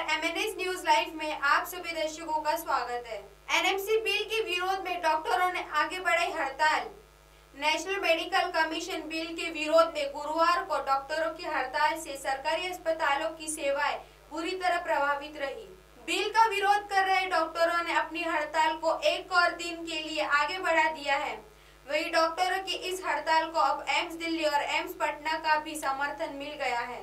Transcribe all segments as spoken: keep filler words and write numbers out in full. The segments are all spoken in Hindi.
एमएनएस न्यूज लाइव में आप सभी दर्शकों का स्वागत है। एनएमसी बिल के विरोध में डॉक्टरों ने आगे बढ़ाई हड़ताल। नेशनल मेडिकल कमीशन बिल के विरोध में गुरुवार को डॉक्टरों की हड़ताल से सरकारी अस्पतालों की सेवाएं बुरी तरह प्रभावित रही। बिल का विरोध कर रहे डॉक्टरों ने अपनी हड़ताल को एक और दिन के लिए आगे बढ़ा दिया है। वही डॉक्टरों की इस हड़ताल को अब एम्स दिल्ली और एम्स पटना का भी समर्थन मिल गया है।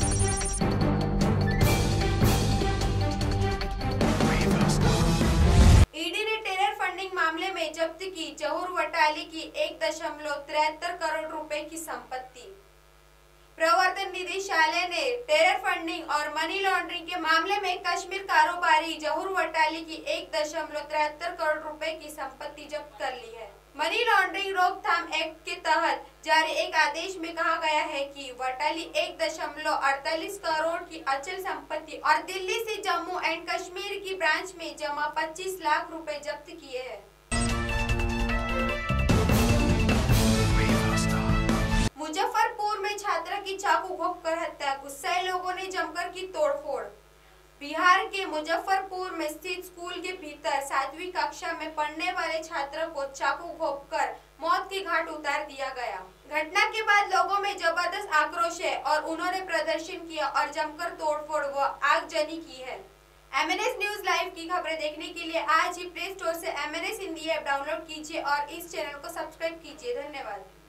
ईडी ने टेरर फंडिंग मामले में जब्त की जहूर वटाली की एक दशमलव तिहत्तर करोड़ रुपए की संपत्ति। प्रवर्तन निदेशालय ने टेरर फंडिंग और मनी लॉन्ड्रिंग के मामले में कश्मीर कारोबारी जहूर वटाली की एक दशमलव तिहत्तर करोड़ रुपए की संपत्ति जब्त कर ली है। मनी लॉन्ड्रिंग रोकथाम एक्ट के तहत जारी एक आदेश में कहा गया है कि वटाली एक दशमलव अड़तालीस करोड़ की अचल संपत्ति और दिल्ली से जम्मू एंड कश्मीर की ब्रांच में जमा पच्चीस लाख रुपए जब्त किए हैं। मुजफ्फरपुर में छात्रा की चाकू घोंपकर हत्या, गुस्साए लोगों ने जमकर की तोड़फोड़। बिहार के मुजफ्फरपुर में स्थित स्कूल के भीतर सातवीं कक्षा में पढ़ने वाले छात्र को चाकू घोंपकर मौत के घाट उतार दिया गया। घटना के बाद लोगों में जबरदस्त आक्रोश है और उन्होंने प्रदर्शन किया और जमकर तोड़फोड़ व आगजनी की है। एमएनएस न्यूज लाइव की खबरें देखने के लिए आज ही प्ले स्टोर से एमएनएस हिंदी ऐप डाउनलोड कीजिए और इस चैनल को सब्सक्राइब कीजिए। धन्यवाद।